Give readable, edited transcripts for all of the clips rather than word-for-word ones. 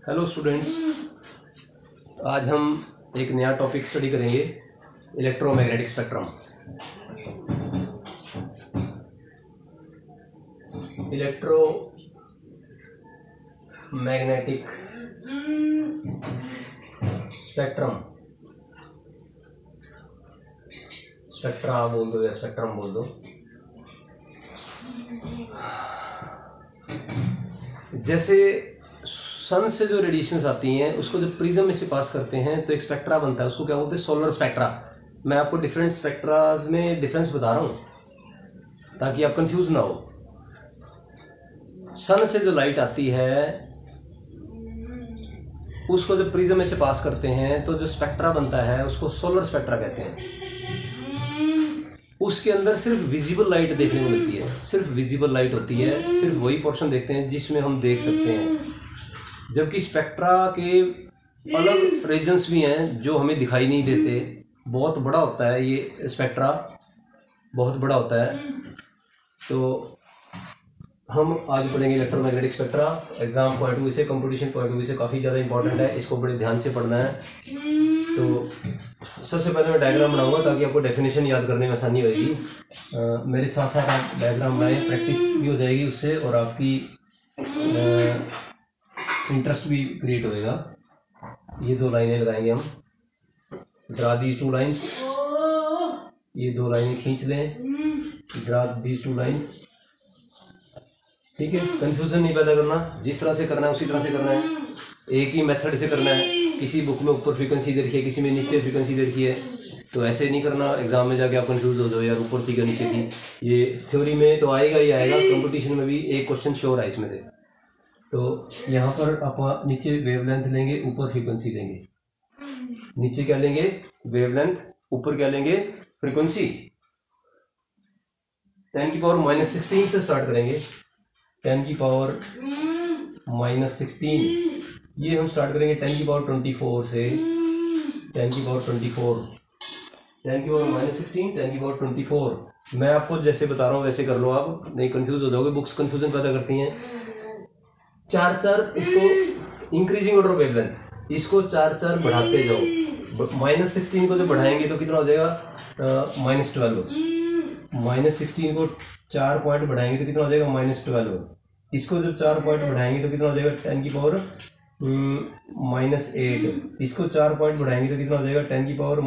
Hello students, आज हम एक नया टॉपिक स्टडी करेंगे, electromagnetic spectrum. Electromagnetic spectrum, spectra बोल दो या स्पेक्ट्रम बोल दो। जैसे सन से जो रेडिएशंस आती हैं उसको जब प्रिज्म में से पास करते हैं तो एक स्पेक्ट्रा बनता है, उसको क्या बोलते हैं? Solar spectra. मैं आपको डिफरेंट स्पेक्ट्राज में डिफरेंस बता रहा हूँ ताकि आप कंफ्यूज ना हो। सन से जो लाइट आती है उसको जब प्रिज्म में से पास करते हैं तो जो स्पेक्ट्रा बनता है उसको सोलर स्पेक्ट्रा कहते हैं। उसके अंदर सिर्फ विजिबल लाइट देखने को मिलती है, सिर्फ विजिबल लाइट होती है, सिर्फ वही पोर्शन देखते हैं जिसमें हम देख सकते हैं। जबकि स्पेक्ट्रा के अलग रीजन्स भी हैं जो हमें दिखाई नहीं देते। बहुत बड़ा होता है ये स्पेक्ट्रा, बहुत बड़ा होता है। तो हम आज पढ़ेंगे electromagnetic spectra. Exam point of view से, कंपटीशन पॉइंट ऑफ व्यू से काफ़ी ज़्यादा इंपॉर्टेंट है, इसको बड़े ध्यान से पढ़ना है। तो सबसे पहले मैं डायग्राम बनाऊंगा ताकि आपको डेफिनेशन याद करने में आसानी होगी। मेरे साथ साथ आप डायग्राम बनाएं, प्रैक्टिस भी हो जाएगी उससे और आपकी इंटरेस्ट भी क्रिएट होएगा। ये दो लाइनें लगाएंगे हम, ड्रा दीज टू लाइन्स। ये दो लाइनें खींच लें, ड्रा दीज टू लाइन्स। ठीक है, कंफ्यूजन नहीं पैदा करना, जिस तरह से करना है उसी तरह से करना है, एक ही मेथड से करना है। किसी बुक में ऊपर फ्रीक्वेंसी दे रखी है, किसी में नीचे फ्रीक्वेंसी दे रखी है, तो ऐसे नहीं करना एग्जाम में जाके आप कंफ्यूज हो जाओ यार ऊपर थी या नीचे थी। ये थ्योरी में तो आएगा ही आएगा, कंपटीशन में भी एक क्वेश्चन श्योर है इसमें से। तो यहाँ पर आप नीचे वेवलेंथ लेंगे, ऊपर फ्रीक्वेंसी लेंगे। नीचे क्या लेंगे? वेवलेंथ। ऊपर क्या लेंगे? फ्रीक्वेंसी। 10⁻⁻16 से स्टार्ट करेंगे। 10⁻⁻16 ये हम स्टार्ट करेंगे 10⁻24 से। 10⁻24, 10⁻⁻16, 10⁻24। मैं आपको जैसे बता रहा हूँ वैसे कर लो, आप नहीं कंफ्यूज हो जाओगे। बुक्स कंफ्यूजन पैदा करती हैं। चार इसको इंक्रीजिंग ऑर्डर ऑफ वेवलेंथ, इसको चार बढ़ाते जाओ। -16 को जब बढ़ाएंगे तो कितना हो जाएगा? -12। -16 को 4 पॉइंट बढ़ाएंगे तो कितना हो जाएगा? -12। इसको जब 4 पॉइंट बढ़ाएंगे तो कितना हो जाएगा? 10⁻−8। इसको 4 पॉइंट बढ़ाएंगे तो कितना हो जाएगा? 10⁻−4।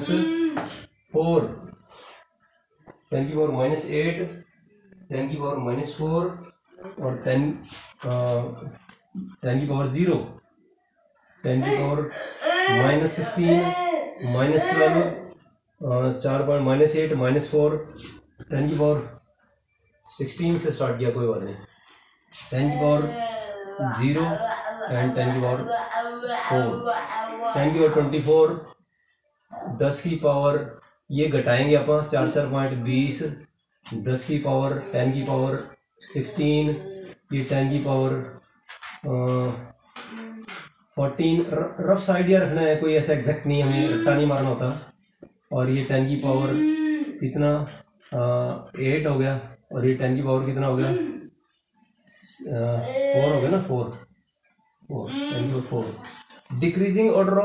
10⁻−8, 10⁻−4 और 10⁻0, 10⁻16, -12, 4 पॉइंट -8, -4, 10⁻16 से स्टार्ट किया, कोई बात नहीं। 10⁻0 एंड 10⁻4, 10⁻24, 10 की पावर ये घटाएंगे अपन 4 पॉइंट 20, 10 की पावर 10⁻16, ये 10⁻14। रफ आइडिया रखना है, कोई ऐसा एग्जैक्ट नहीं, हमें रट्टा नहीं मारना होता। और ये 10 की पावर कितना 8 हो गया, और ये 10 की पावर कितना हो गया? 4 हो गया ना, 4 decreasing order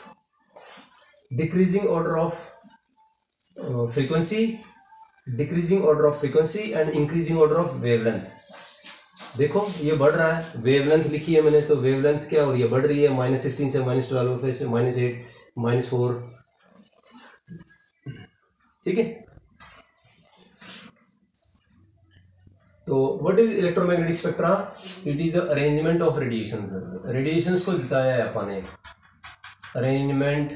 of frequency, decreasing order of frequency and increasing order of wavelength. देखो ये बढ़ रहा है, वेवलेंथ लिखी है मैंने, तो वेवलेंथ क्या हो रही है? बढ़ रही है। -16 से -12, फिर से -8, -4। ठीक है। तो what is electromagnetic spectra? It is the arrangement of radiations. Radiations को दर्शाया है अपन ने, arrangement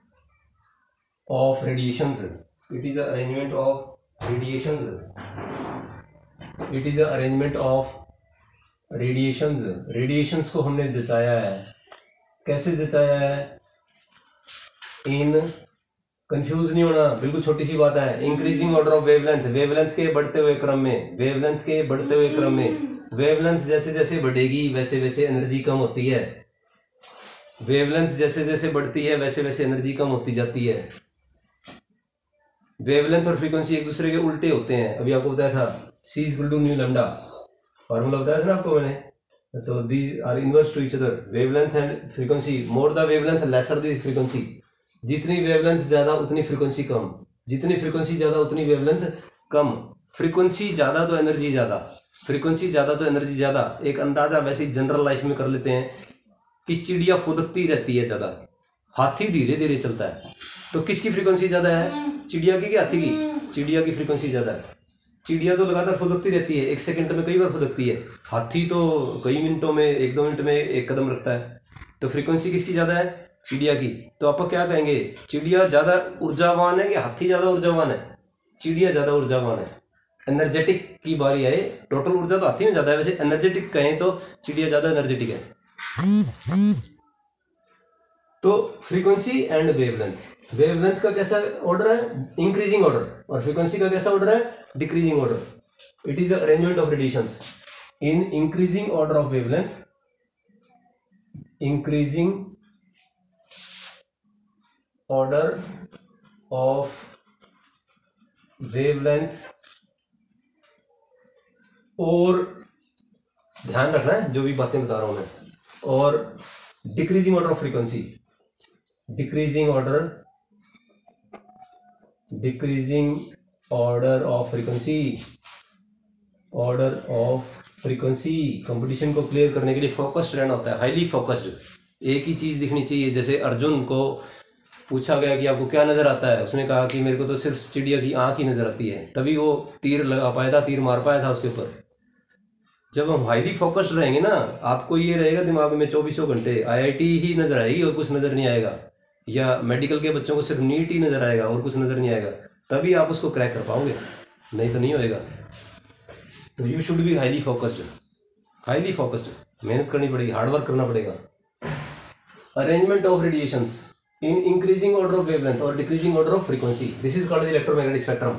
of radiations. It is the arrangement of radiations. It is the arrangement of radiations. Radiations को हमने दर्शाया है। कैसे दर्शाया है? इन कंफ्यूज नहीं होना, बिल्कुल छोटी सी बात है। Increasing order of wavelength, wavelength के बढ़ते हुए क्रम में, वेवलेंथ के बढ़ते हुए क्रम में। वेवलेंथ जैसे जैसे बढ़ेगी वैसे वैसे एनर्जी कम होती है। वेवलेंथ जैसे जैसे बढ़ती है वैसे वैसे एनर्जी कम होती जाती है। वेवलेंथ और फ्रीक्वेंसी एक दूसरे के उल्टे होते हैं। अभी आपको बताया था C = μ λ, फॉर्मूला बताया था ना आपको मैंने। तो these are inverse to each other, wavelength and frequency. More the wavelength, lesser the frequency. जितनी wavelength ज़्यादा उतनी frequency कम, जितनी frequency ज़्यादा उतनी wavelength कम. frequency ज़्यादा तो energy ज़्यादा, frequency ज़्यादा तो energy ज़्यादा. एक अंदाज़ा वैसे ही जनरल लाइफ में कर लेते हैं कि चिड़िया फुदकती रहती है ज़्यादा, हाथी धीरे धीरे चलता है. तो किसकी फ्रीक्वेंसी ज़्यादा है, चिड़िया की कि हाथी की? चिड़िया की फ्रीक्वेंसी ज़्यादा है. चिड़िया तो लगातार फुदकती रहती है, एक सेकंड में कई बार फुदकती है. हाथी तो कई मिनटों में, एक दो मिनट में एक कदम रखता है. तो फ्रीक्वेंसी किसकी ज़्यादा है, चिड़िया की. तो आप क्या कहेंगे, चिड़िया ज़्यादा ऊर्जावान है कि हाथी ज़्यादा ऊर्जावान है? चिड़िया ज़्यादा ऊर्जावान है. एनर्जेटिक की बारी आए, टोटल ऊर्जा तो हाथी में ज़्यादा है, वैसे एनर्जेटिक कहें तो चिड़िया ज़्यादा एनर्जेटिक है. तो फ्रीक्वेंसी एंड वेवलेंथ, वेवलेंथ का कैसा ऑर्डर है, इंक्रीजिंग ऑर्डर, और फ्रीक्वेंसी का कैसा ऑर्डर है, decreasing order. It is the arrangement of radiations in increasing order of wavelength. Increasing order of wavelength, और ध्यान रखना है जो भी बातें बता रहा हूं मैं, और decreasing order of frequency, decreasing order of frequency, order of frequency. Competition को क्लियर करने के लिए फोकस्ड रहना होता है, हाईली फोकस्ड. एक ही चीज दिखनी चाहिए. जैसे अर्जुन को पूछा गया कि आपको क्या नजर आता है, उसने कहा कि मेरे को तो सिर्फ चिड़िया की आंख ही नजर आती है. तभी वो तीर लगा पाया था, तीर मार पाया था उसके ऊपर. जब हम हाईली फोकस्ड रहेंगे ना, आपको ये रहेगा दिमाग में 24 घंटे आईआईटी ही नजर आएगी और कुछ नजर नहीं आएगा, या मेडिकल के बच्चों को सिर्फ नीट ही नजर आएगा और कुछ नजर नहीं आएगा. तभी आप उसको क्रैक कर पाओगे, नहीं तो नहीं होएगा. तो you should be highly focused. Highly focused, मेहनत करनी पड़ेगी, हार्डवर्क करना पड़ेगा. Arrangement of radiations in increasing order of wavelength और decreasing order of frequency, this is called the electromagnetic spectrum.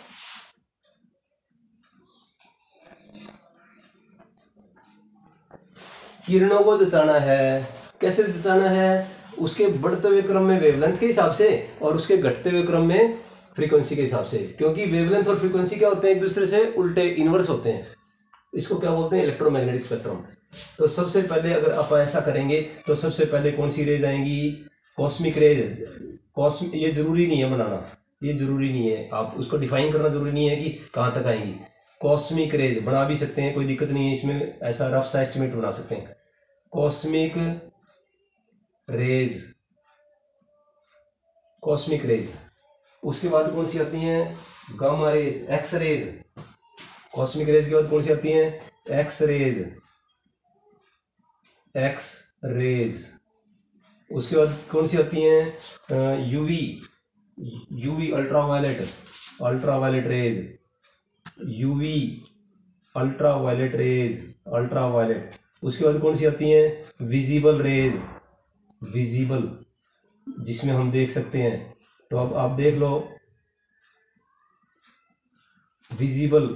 किरणों को जचाना है, कैसे जचाना है, उसके बढ़ते हुए क्रम में वेवलेंथ के हिसाब से और उसके घटते हुए क्रम में फ्रीक्वेंसी के हिसाब से. क्योंकि वेवलेंथ और फ्रीक्वेंसी क्या होते हैं, एक दूसरे से उल्टे, इनवर्स होते हैं. इसको क्या बोलते हैं, इलेक्ट्रोमैग्नेटिक स्पेक्ट्रम. तो सबसे पहले अगर आप ऐसा करेंगे तो सबसे पहले कौन सी रेज आएंगी, कॉस्मिक रेज. ये जरूरी नहीं है बनाना, ये जरूरी नहीं है, आप उसको डिफाइन करना जरूरी नहीं है कि कहाँ तक आएंगी. कॉस्मिक रेज बना भी सकते हैं, कोई दिक्कत नहीं है इसमें, ऐसा रफ सा एस्टिमेट बना सकते हैं. Cosmic rays, cosmic rays. उसके बाद कौन सी आती हैं, gamma rays, X rays. Cosmic rays के बाद कौन सी आती हैं, एक्स रेज, एक्स रेज. उसके बाद कौन सी आती हैं, UV, UV ultraviolet, ultraviolet rays, UV ultraviolet rays, ultraviolet. उसके बाद कौन सी आती हैं, विजिबल रेज, विजिबल, जिसमें हम देख सकते हैं. तो अब आप देख लो, विजिबल,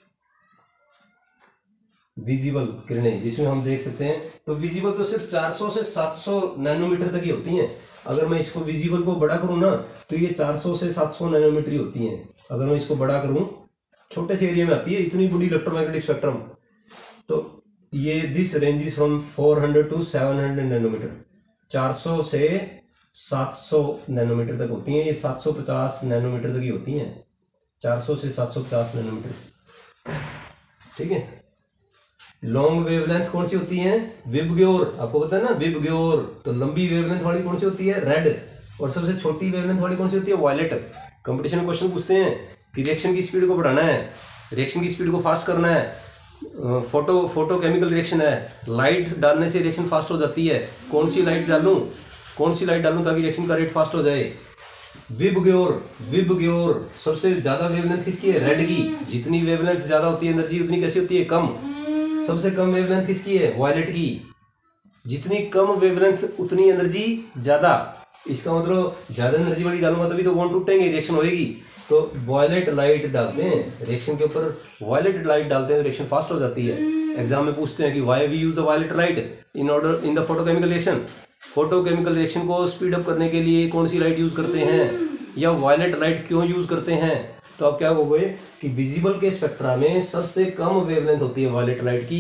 विजिबल किरणें जिसमें हम देख सकते हैं. तो विजिबल तो सिर्फ 400 से 700 नैनोमीटर तक ही होती हैं. अगर मैं इसको विजिबल को बड़ा करूं ना, तो ये 400 से 700 नैनोमीटर ही होती हैं. अगर मैं इसको बड़ा करूं, छोटे से एरिया में आती है, इतनी बड़ी इलेक्ट्रोमैग्नेटिक स्पेक्ट्रम. तो ये this ranges from 400 to 700 nanometer. 400 से 700 नैनोमीटर तक होती हैं. ये 750 नैनोमीटर तक ही होती हैं, 400 से 750 नैनोमीटर. ठीक है. लॉन्ग वेवलेंथ कौन सी होती है, विबग्योर. आपको पता है ना, विबग्योर. तो लंबी वेवलेंथ वाली कौन सी होती है, रेड. और सबसे छोटी वेवलेंथ वाली कौन सी होती है, वायलेट. कंपटीशन में क्वेश्चन पूछते हैं कि रिएक्शन की स्पीड को बढ़ाना है, रिएक्शन की स्पीड को फास्ट करना है, फोटो केमिकल रिएक्शन है, लाइट डालने से रिएक्शन फास्ट हो जाती है, कौन सी लाइट डालूं, कौन सी लाइट डालूं ताकि रिएक्शन का रेट फास्ट हो जाए. VIBGYOR, VIBGYOR. सबसे ज्यादा वेवलेंथ किसकी है, रेड की. जितनी वेवलेंथ ज्यादा होती है, एनर्जी उतनी कैसी होती है, कम. सबसे कम वेवलेंथ किसकी है, वायलेट की. जितनी कम वेवलेंथ उतनी एनर्जी ज्यादा. इसका मतलब ज्यादा एनर्जी वाली डालूंगा तभी तो बॉन्ड टूटेंगे, रिएक्शन होएगी. तो वायलेट लाइट डालते हैं रिएक्शन के ऊपर, वायलेट लाइट डालते हैं, रिएक्शन फास्ट हो जाती है. एग्जाम में पूछते हैं कि why we use the violet light in order in the photochemical reaction. Photochemical reaction को स्पीड अप करने के लिए कौन सी लाइट यूज करते हैं, या वायलेट लाइट क्यों यूज करते हैं. तो आप क्या कहोगे कि विजिबल के स्पेक्ट्रा में सबसे कम वेवलेंथ होती है वायलेट लाइट की,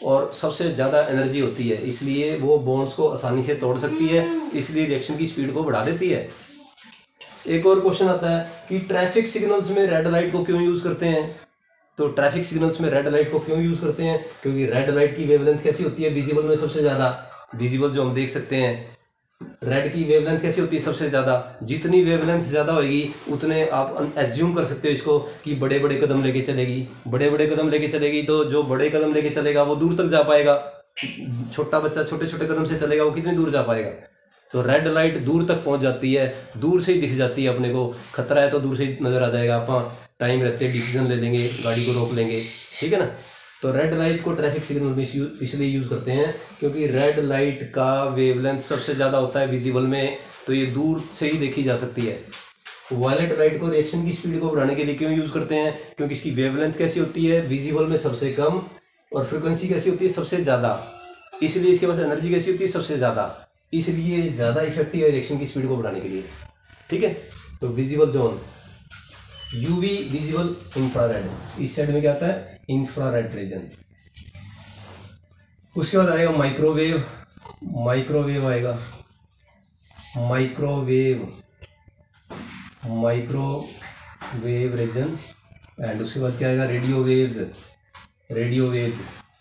और सबसे ज़्यादा एनर्जी होती है, इसलिए वो बॉन्ड्स को आसानी से तोड़ सकती है, इसलिए रिएक्शन की स्पीड को बढ़ा देती है। एक और क्वेश्चन आता है कि ट्रैफिक सिग्नल्स में रेड लाइट को क्यों यूज़ करते हैं। तो ट्रैफिक सिग्नल्स में रेड लाइट को क्यों यूज़ करते हैं, क्योंकि रेड लाइट की वेवलेंथ कैसी होती है विजिबल में सबसे ज़्यादा, विजिबल जो हम देख सकते हैं, रेड की वेवलेंथ कैसी होती है सबसे ज़्यादा, जितनी वेवलेंथ ज़्यादा होगी उतने आप एज्यूम कर सकते हो इसको कि बड़े बड़े कदम लेके चलेगी, बड़े बड़े कदम लेके चलेगी, तो जो बड़े कदम लेके चलेगा वो दूर तक जा पाएगा, छोटा बच्चा छोटे छोटे कदम से चलेगा वो कितनी दूर जा पाएगा। तो रेड लाइट दूर तक पहुंच जाती है, दूर से ही दिख जाती है, अपने को खतरा है तो दूर से ही नज़र आ जाएगा, आप टाइम रहते डिसीजन ले लेंगे, गाड़ी को रोक लेंगे, ठीक है ना। तो रेड लाइट को ट्रैफिक सिग्नल में इसलिए यूज़ करते हैं क्योंकि रेड लाइट का वेवलेंथ सबसे ज़्यादा होता है विजिबल में, तो ये दूर से ही देखी जा सकती है। वायलेट लाइट को रिएक्शन की स्पीड को बढ़ाने के लिए क्यों यूज़ करते हैं, क्योंकि इसकी वेवलेंथ कैसी होती है विजिबल में सबसे कम, और फ्रिक्वेंसी कैसी होती है सबसे ज़्यादा, इसलिए इसके पास एनर्जी कैसी होती है सबसे ज़्यादा, इसलिए ज़्यादा इफेक्टिव है रिएक्शन की स्पीड को बढ़ाने के लिए, ठीक है। तो visible zone, UV visible infrared, इस साइड में क्या आता है इंफ्रारेड रीजन। उसके बाद आएगा माइक्रोवेव, माइक्रोवेव आएगा, माइक्रोवेव माइक्रोवेव रीजन। एंड उसके बाद क्या आएगा radio waves, radio waves,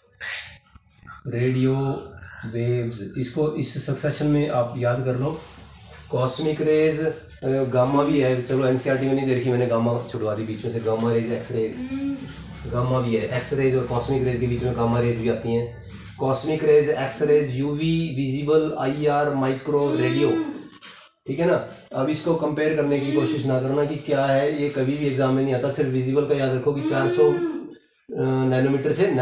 radio waves, इसको इस सक्सेशन में आप याद कर लो। कॉस्मिक रेज, गामा भी है, चलो एनसीईआरटी में नहीं दे रखी मैंने, गामा छुड़वा दी बीच में से, gamma rays X rays, gamma भी है, एक्स रेज और कॉस्मिक रेज के बीच में गामा रेज भी आती हैं। Cosmic rays, X rays, UV, visible, IR, micro, radio, ठीक है ना। अब इसको कंपेयर करने की कोशिश ना करना कि क्या है, ये कभी भी एग्जाम में नहीं आता, सिर्फ विजिबल का याद रखो कि 400 नैनोमीटर से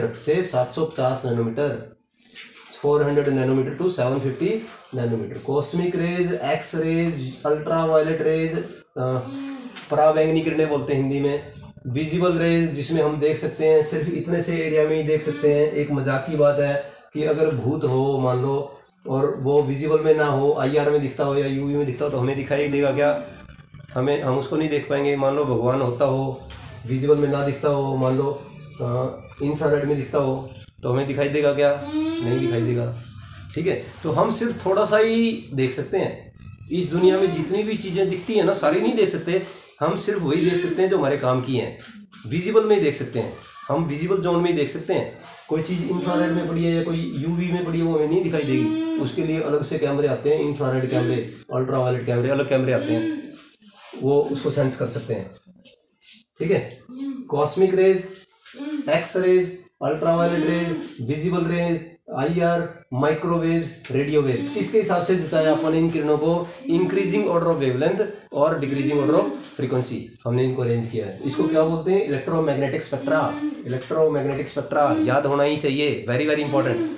750 nanometre, 400 nanometer to 750 nanometer. Cosmic rays, X rays, ultra violet rays, पराबैंगनी किरणें बोलते हैं हिंदी में। विजिबल रेज जिसमें हम देख सकते हैं, सिर्फ इतने से एरिया में ही देख सकते हैं। एक मजाक की बात है कि अगर भूत हो मान लो और वो विजिबल में ना हो, आईआर में दिखता हो या यूवी में दिखता हो, तो हमें दिखाई देगा क्या, हम उसको नहीं देख पाएंगे। मान लो भगवान होता हो, विजिबल में ना दिखता हो, मान लो इंफ्रारेड में दिखता हो, तो हमें दिखाई देगा क्या, नहीं दिखाई देगा, ठीक है। तो हम सिर्फ थोड़ा सा ही देख सकते हैं, इस दुनिया में जितनी भी चीज़ें दिखती हैं ना सारी नहीं देख सकते, हम सिर्फ वही देख सकते हैं जो हमारे काम की हैं, विजिबल में ही देख सकते हैं, हम विजिबल जोन में ही देख सकते हैं। कोई चीज़ इंफ्रारेड में पड़ी है या कोई यूवी में पड़ी है वो हमें नहीं दिखाई देगी, उसके लिए अलग से कैमरे आते हैं, इंफ्रारेड कैमरे, अल्ट्रा वायलेट कैमरे, अलग कैमरे आते हैं, वो उसको सेंस कर सकते हैं, ठीक है। Cosmic rays, X rays, ultra violet rays, visible rays, IR, microwaves, radio waves, इसके हिसाब से जचाया अपन इन किरणों को इंक्रीजिंग ऑर्डर ऑफ वेवलेंथ और डिक्रीजिंग ऑर्डर ऑफ फ्रीक्वेंसी, हमने इनको अरेंज किया है। इसको क्या बोलते हैं, इलेक्ट्रोमैग्नेटिक स्पेक्ट्रा, इलेक्ट्रोमैग्नेटिक स्पेक्ट्रा याद होना ही चाहिए, वेरी वेरी इंपॉर्टेंट।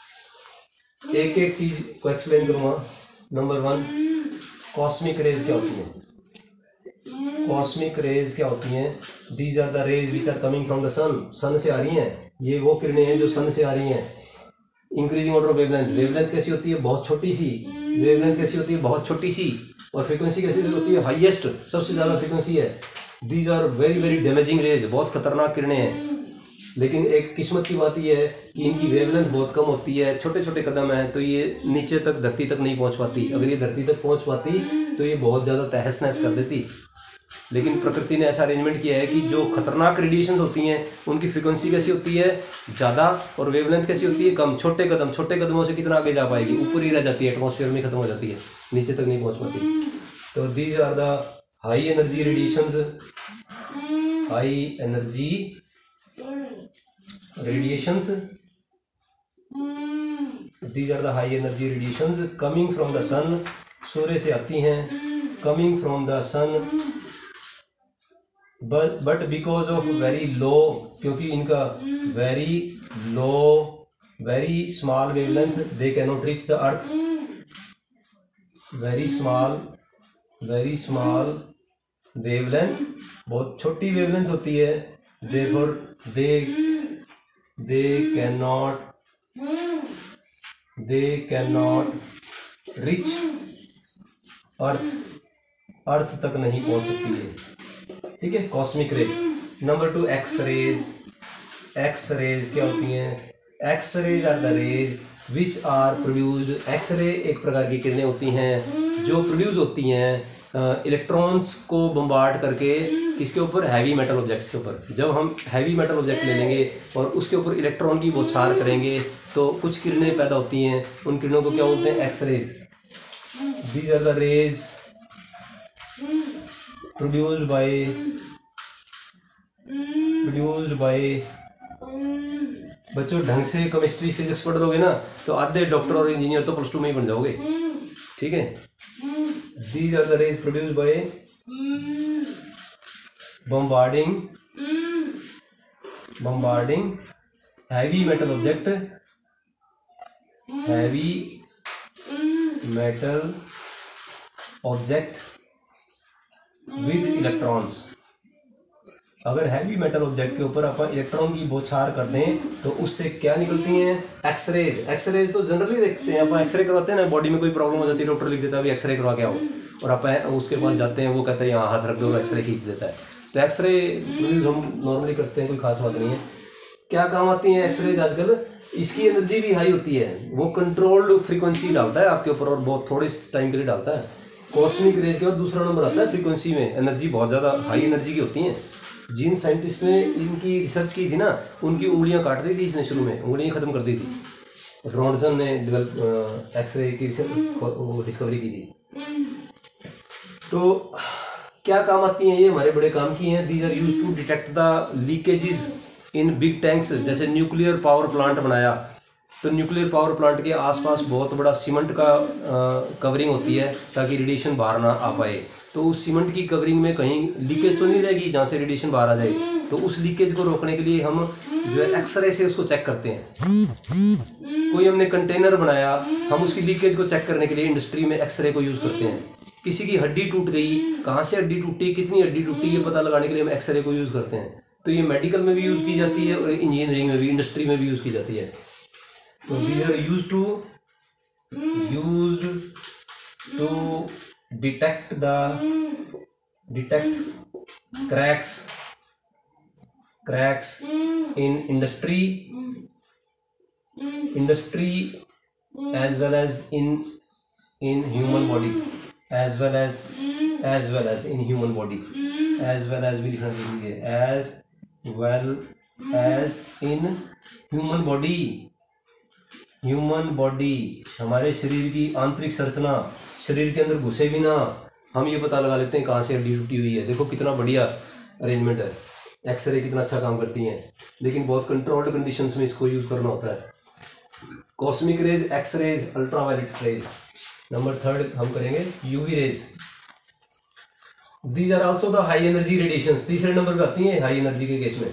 एक एक चीज को एक्सप्लेन करूंगा। नंबर 1, कॉस्मिक रेज क्या होती है, कॉस्मिक रेज क्या होती हैं, these are the rays which are coming from the sun, sun से आ रही हैं, ये वो किरणें हैं जो सन से आ रही हैं। Increasing order of wavelength, wavelength कैसी होती है बहुत छोटी सी, वेवलेंथ कैसी होती है बहुत छोटी सी, और फ्रीक्वेंसी कैसी होती है हाईएस्ट, सबसे ज़्यादा फ्रीक्वेंसी है। These are very very damaging rays, बहुत खतरनाक किरणें हैं। लेकिन एक किस्मत की बात यह है कि इनकी वेवलेंथ बहुत कम होती है, छोटे छोटे कदम हैं, तो ये नीचे तक धरती तक नहीं पहुंच पाती। अगर ये धरती तक पहुंच पाती तो ये बहुत ज़्यादा तहस नहस कर देती। लेकिन प्रकृति ने ऐसा अरेंजमेंट किया है कि जो खतरनाक रेडिएशन होती हैं उनकी फ्रीक्वेंसी कैसी होती है ज़्यादा, और वेवलेंथ कैसी होती है कम। छोटे कदमों से कितना आगे जा पाएगी, ऊपर ही रह जाती है, एटमॉस्फेयर में खत्म हो जाती है, नीचे तक नहीं पहुंच पाती। तो these are the high energy radiations, high energy radiations, these are the high energy radiations coming from the sun, सूर्य से आती हैं, coming from the sun, but because of very low, क्योंकि इनका very low very small wavelength, they can not reach the earth, very small wavelength, बहुत छोटी wavelength होती है, therefore they can not reach earth तक नहीं पहुंच सकती है, ठीक है। Cosmic rays. Number 2, X rays, X rays क्या होती हैं, X rays are the rays which are produced. X ray एक प्रकार की किरणें होती हैं जो प्रोड्यूस होती हैं इलेक्ट्रॉन्स को बम्बार्ड करके किसके ऊपर, हैवी मेटल ऑब्जेक्ट्स के ऊपर। जब हम हैवी मेटल ऑब्जेक्ट ले लेंगे और उसके ऊपर इलेक्ट्रॉन की बौछार करेंगे तो कुछ किरणें पैदा होती हैं, उन किरणों को क्या बोलते हैं, X rays. These are the rays produced by बच्चों ढंग से केमिस्ट्री फिजिक्स पढ़ लोगे ना तो आधे डॉक्टर और इंजीनियर तो +2 में ही बन जाओगे, ठीक है। These are the rays produced by bombarding heavy metal object with electrons। अगर हैवी मेटल ऑब्जेक्ट के ऊपर अपन इलेक्ट्रॉन की बौछार कर दें तो उससे क्या निकलती हैं, एक्सरेज। एक्सरेज तो जनरली देखते हैं, अपन एक्सरे करवाते हैं ना, बॉडी में कोई प्रॉब्लम हो जाती है, डॉक्टर लिख देता है अभी एक्सरे करवा के आओ, और अपन उसके पास जाते हैं, वो कहते हैं यहाँ हाथ रख दो, एक्सरे खींच देता है। तो एक्सरे हम नॉर्मली करते हैं, कोई खास बात नहीं है। क्या काम आती है एक्सरेज आजकल, इसकी एनर्जी भी हाई होती है, वो कंट्रोल्ड फ्रीक्वेंसी डालता है आपके ऊपर और बहुत थोड़े टाइम के लिए डालता है। कॉस्मिक रेज के बाद दूसरा नंबर आता है फ्रीक्वेंसी में, एनर्जी बहुत ज़्यादा हाई एनर्जी की होती हैं। जिन साइंटिस्ट ने इनकी रिसर्च की थी ना, उनकी उंगलियां काट दी थी इसने, शुरू में उंगलियां खत्म कर दी थी। रॉन्टसन ने डेवलप एक्सरे की डिस्कवरी की थी। तो क्या काम आती हैं ये, हमारे बड़े काम की हैं। These are use to detect the leakages in big tanks. जैसे न्यूक्लियर पावर प्लांट बनाया तो न्यूक्लियर पावर प्लांट के आसपास बहुत बड़ा सीमेंट का कवरिंग होती है ताकि रेडिएशन बाहर ना आ पाए। तो उस सीमेंट की कवरिंग में कहीं लीकेज तो नहीं रहेगी जहाँ से रेडिएशन बाहर आ जाए, तो उस लीकेज को रोकने के लिए हम जो है एक्सरे से उसको चेक करते हैं। कोई हमने कंटेनर बनाया, हम उसकी लीकेज को चेक करने के लिए इंडस्ट्री में एक्सरे को यूज़ करते हैं। किसी की हड्डी टूट गई, कहाँ से हड्डी टूटी, कितनी हड्डी टूटी, ये पता लगाने के लिए हम एक्सरे को यूज़ करते हैं। तो ये मेडिकल में भी यूज़ की जाती है और इंजीनियरिंग में भी, इंडस्ट्री में भी यूज़ की जाती है। तो we are used to detect cracks in industry as well as in human body, as well as in human body, as well as भी लिखना जरूरी है, as well as in human body। Human body हमारे शरीर की आंतरिक संरचना, शरीर के अंदर घुसे भी ना हम ये पता लगा लेते हैं कहाँ से हड्डी टूटी हुई है। देखो कितना बढ़िया अरेंजमेंट है, एक्सरे कितना अच्छा काम करती हैं, लेकिन बहुत कंट्रोल्ड कंडीशंस में इसको यूज़ करना होता है। Cosmic rays, X rays, ultraviolet rays. Number 3 हम करेंगे UV rays. These are also the high energy radiations. तीसरे नंबर पे आती हैं हाई एनर्जी के केस में।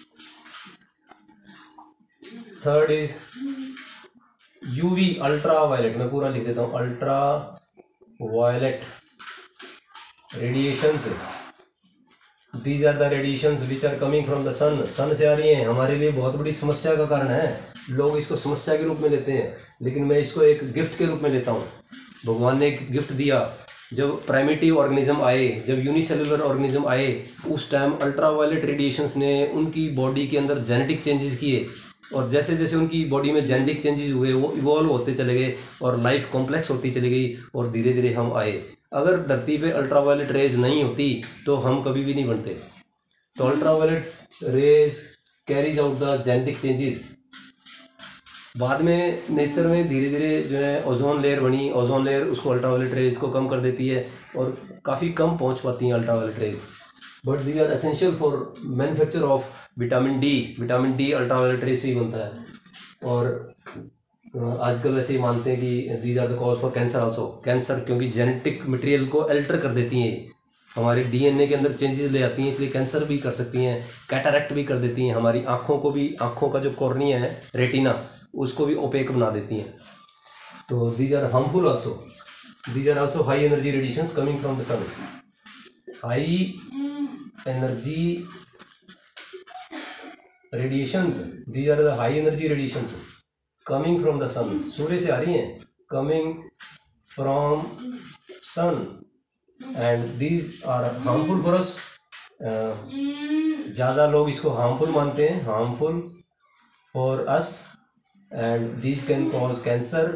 3rd is UV, ultraviolet. मैं पूरा लिख देता हूँ, ultraviolet radiations. These are the radiations which are coming from the sun. Sun से आ रही हैं, हमारे लिए बहुत बड़ी समस्या का कारण है। लोग इसको समस्या के रूप में लेते हैं, लेकिन मैं इसको एक गिफ्ट के रूप में लेता हूँ। भगवान ने एक गिफ्ट दिया। जब प्राइमेटिव ऑर्गेनिज्म आए, जब यूनिसेलुलर ऑर्गेनिज्म आए, उस टाइम अल्ट्रावायलेट रेडिएशंस ने उनकी बॉडी के अंदर जेनेटिक चेंजेस किए, और जैसे जैसे उनकी बॉडी में जेनेटिक चेंजेस हुए वो इवॉल्व होते चले गए और लाइफ कॉम्प्लेक्स होती चली गई, और धीरे धीरे हम आए। अगर धरती पे अल्ट्रावायलेट रेज नहीं होती तो हम कभी भी नहीं बनते। तो ultraviolet rays carries out the genetic changes. बाद में नेचर में धीरे धीरे जो है ओजोन लेयर बनी, ओजोन लेयर उसको अल्ट्रावायलेट रेज को कम कर देती है और काफ़ी कम पहुंच पाती हैं ultraviolet rays. But these are essential for manufacture of vitamin D. Vitamin D ultraviolet rays से ही बनता है। और आजकल वैसे ही मानते हैं कि these are the cause for cancer also. Cancer क्योंकि जेनेटिक मटेरियल को अल्टर कर देती हैं, हमारे डीएनए के अंदर चेंजेस ले आती हैं, इसलिए कैंसर भी कर सकती हैं, कैटरैक्ट भी कर देती हैं, हमारी आँखों को भी, आँखों का जो कॉर्निया है, रेटिना, उसको भी ओपेक बना देती हैं। तो these are harmful also. These are also high energy radiations coming from the sun. High energy radiations, these are the high energy radiations coming from the sun. सूर्य से आ रही हैं, coming from sun, and these are harmful for us. ज़्यादा लोग इसको harmful मानते हैं, harmful for us, and these can cause cancer,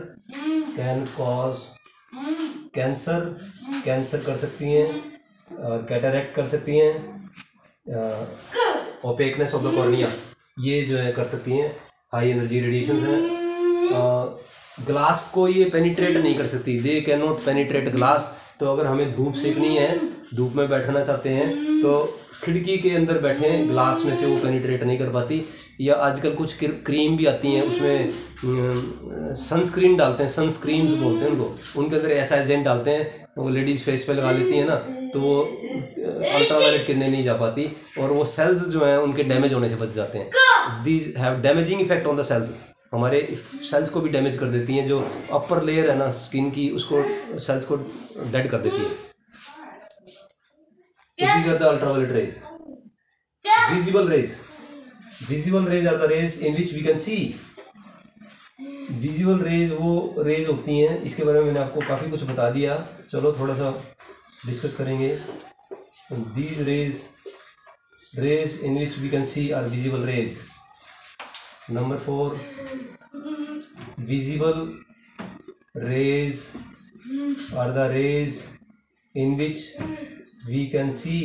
cancer कर सकती हैं और कैटरेक्ट कर सकती हैं, ओपेकनेस ऑफ द कॉर्निया, ये जो है कर सकती हैं। हाई एनर्जी रेडिएशन है, ग्लास को ये पेनिट्रेट नहीं कर सकती, they can not penetrate glass. तो अगर हमें धूप सेकनी है, धूप में बैठना चाहते हैं तो खिड़की के अंदर बैठे, ग्लास में से वो पेनिट्रेट नहीं कर पाती। या आजकल कुछ क्रीम भी आती हैं, उसमें सनस्क्रीन डालते हैं, सनस्क्रीम्स बोलते हैं उनको, उनके अंदर ऐसा एजेंट डालते हैं, वो लेडीज़ फेस पे लगा लेती हैं ना, तो वो अल्ट्रावायलेट किरणें नहीं जा पाती और वो सेल्स जो हैं उनके डैमेज होने से बच जाते हैं। These have damaging effect on the cells, हमारे सेल्स को भी डैमेज कर देती हैं। जो अपर लेयर है ना स्किन की, उसको सेल्स को डेड कर देती है। So these are the ultraviolet rays. Visible rays are the rays in which we can see. Visible rays वो रेज होती हैं, इसके बारे में मैंने आपको काफ़ी कुछ बता दिया। चलो थोड़ा सा डिस्कस करेंगे। These rays in which we can see are visible rays. Number 4, visible rays are the rays in which we can see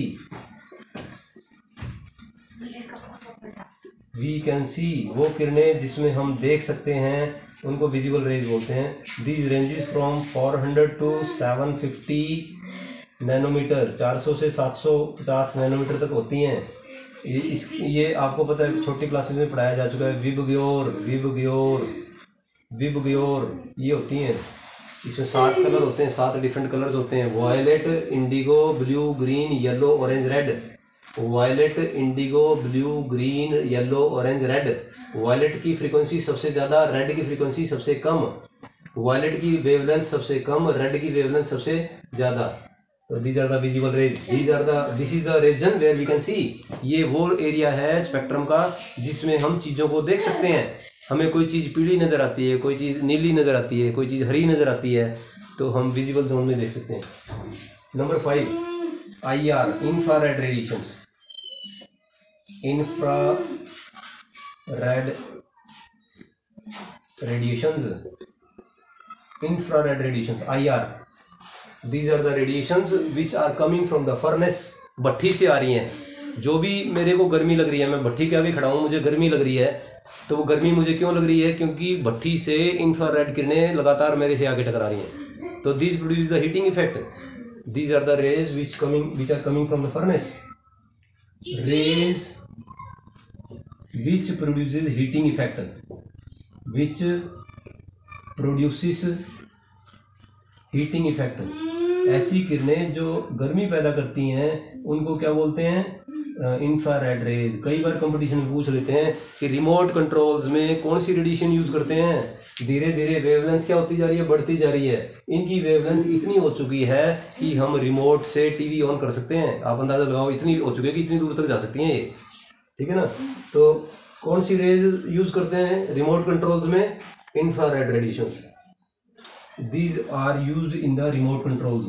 वो किरणें जिसमें हम देख सकते हैं उनको विजिबल रेज बोलते हैं। These ranges from 400 to 750 nanometre, 400 से 750 नैनोमीटर तक होती हैं। ये आपको पता है, छोटी क्लासेस में पढ़ाया जा चुका है। विबग्योर ये होती हैं, इसमें 7 कलर होते हैं, 7 डिफरेंट कलर्स होते हैं। Violet, indigo, blue, green, yellow, orange, red. Violet, indigo, blue, green, yellow, orange, red. Violet की फ्रीक्वेंसी सबसे ज़्यादा, रेड की फ्रीक्वेंसी सबसे कम। वायलेट की वेवलेंथ सबसे कम, रेड की वेवलेंथ सबसे ज़्यादा। तो these are the visible rays, this is the region where we can see. ये वो एरिया है स्पेक्ट्रम का जिसमें हम चीज़ों को देख सकते हैं। हमें कोई चीज़ पीली नज़र आती है, कोई चीज़ नीली नज़र आती है, कोई चीज़ हरी नज़र आती है, तो हम विजिबल जोन में देख सकते हैं। Number 5, IR, infrared radiations. infrared radiations IR, these are the radiations which are coming from the furnace। भट्ठी से आ रही हैं। जो भी मेरे को गर्मी लग रही है, मैं भट्ठी के आगे खड़ा हूँ, मुझे गर्मी लग रही है, तो वो गर्मी मुझे क्यों लग रही है? क्योंकि भट्ठी से इंफ्रारेड किरणें लगातार मेरे से आगे टकरा रही हैं। तो these produce the heating effect, these are the rays which are coming from the furnace, rays which produces heating effect, ऐसी किरणें जो गर्मी पैदा करती हैं उनको क्या बोलते हैं? Infrared rays. कई बार कंपटीशन में पूछ लेते हैं कि रिमोट कंट्रोल्स में कौन सी रेडिएशन यूज करते हैं। धीरे धीरे वेवलेंथ क्या होती जा रही है? बढ़ती जा रही है। इनकी वेवलेंथ इतनी हो चुकी है कि हम रिमोट से टीवी ऑन कर सकते हैं। आप अंदाजा लगाओ, इतनी हो चुकी है कि इतनी दूर तक जा सकती हैं ये, ठीक है ना। तो कौन सी रेज यूज करते हैं रिमोट कंट्रोल्स में? Infrared radiations. These are used in the remote controls,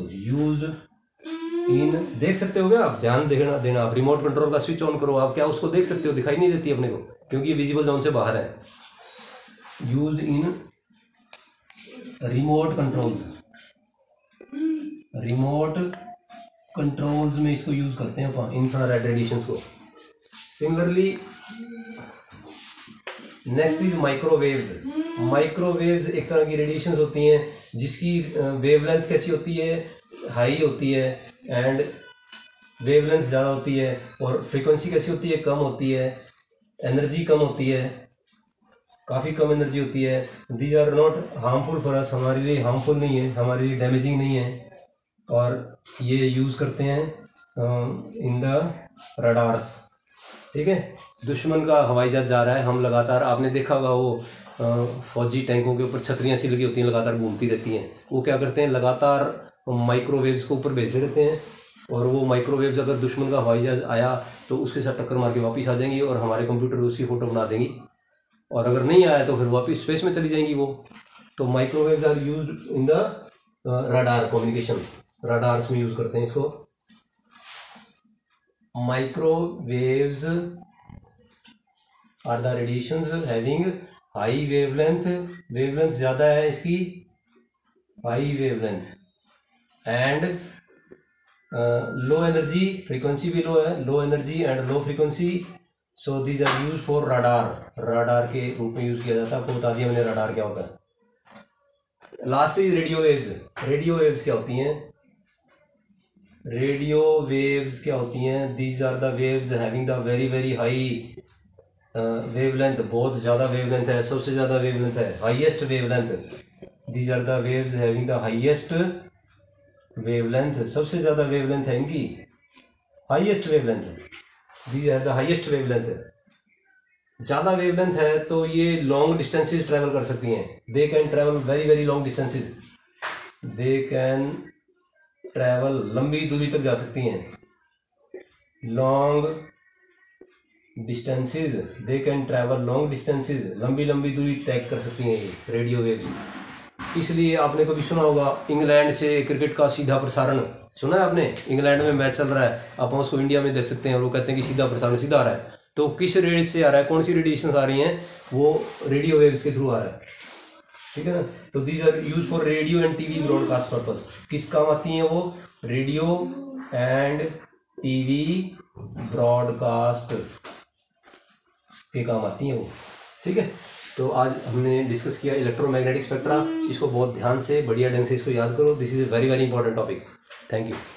देख सकते हो क्या आप? ध्यान देना आप रिमोट कंट्रोल का स्विच ऑन करो, आप क्या उसको देख सकते हो? दिखाई नहीं देती अपने को, क्योंकि ये विजिबल जोन से बाहर है। यूज्ड इन रिमोट कंट्रोल्स में इसको यूज करते हैं इंफ्रारेड रेडिएशंस को। Similarly next is microwaves. Microwaves एक तरह की रेडिएशंस होती हैं जिसकी वेवलेंथ कैसी होती है? हाई होती है, एंड वेवलेंथ ज़्यादा होती है, और फ्रीक्वेंसी कैसी होती है? कम होती है, एनर्जी कम होती है, काफ़ी कम एनर्जी होती है। These are not harmful for us, हमारे लिए हार्मफुल नहीं है, हमारे लिए डैमेजिंग नहीं है, और ये यूज़ करते हैं इन द रडार्स, ठीक है। दुश्मन का हवाई जहाज जा रहा है, हम लगातार, आपने देखा होगा वो फौजी टैंकों के ऊपर छतरियाँ सी लगी होती हैं, लगातार घूमती रहती हैं। वो क्या करते हैं? लगातार माइक्रोवेव्स को ऊपर भेजते रहते हैं, और वो माइक्रोवेव्स अगर दुश्मन का हवाई जहाज आया तो उसके साथ टक्कर मार के वापस आ जाएंगी, और हमारे कंप्यूटर में उसकी फ़ोटो बना देंगी, और अगर नहीं आया तो फिर वापस स्पेस में चली जाएंगी वो। तो microwaves are used in the radar communication, radars में यूज़ करते हैं इसको। Microwaves are the radiations having high wavelength, wavelength ज़्यादा है इसकी, high wavelength, and low energy, frequency भी लो है, low energy and low frequency. So these are use for radar, radar के रूप में यूज़ किया जाता है। आपको बता दिया मैंने राडार क्या होता है। Last is radio waves. Radio waves क्या होती हैं? रेडियो वेव्स क्या होती हैं? These are the waves having the very very high wavelength, बहुत ज़्यादा वेवलेंथ है, सबसे ज़्यादा वेवलेंथ है, highest wavelength. These are the waves having the highest wavelength, सबसे ज़्यादा वेवलेंथ है इनकी, highest wavelength. These are the highest wavelength. ज़्यादा वेवलेंथ है तो ये लॉन्ग डिस्टेंसेस ट्रैवल कर सकती हैं। दे can travel very very long distances, they can travel, लंबी दूरी तक जा सकती हैं, long distances, they can travel long distances, लंबी लंबी दूरी तय कर सकती हैं ये रेडियो वेव्स। इसलिए आपने कभी सुना होगा इंग्लैंड से क्रिकेट का सीधा प्रसारण, सुना है आपने? इंग्लैंड में मैच चल रहा है, आप उसको इंडिया में देख सकते हैं, और वो कहते हैं कि सीधा प्रसारण सीधा आ रहा है। तो किस रेड से आ रहा है, कौन सी रेडिएशन आ रही हैं? वो रेडियो वेव्स के थ्रू आ रहा है, ठीक है ना। तो these are use for radio and TV broadcast purpose. किस काम आती हैं वो? रेडियो एंड टीवी ब्रॉडकास्ट के काम आती हैं वो, ठीक है। तो आज हमने डिस्कस किया इलेक्ट्रोमैग्नेटिक स्पेक्ट्रा। इसको बहुत ध्यान से, बढ़िया ढंग से इसको याद करो। This is a very very important topic. Thank you.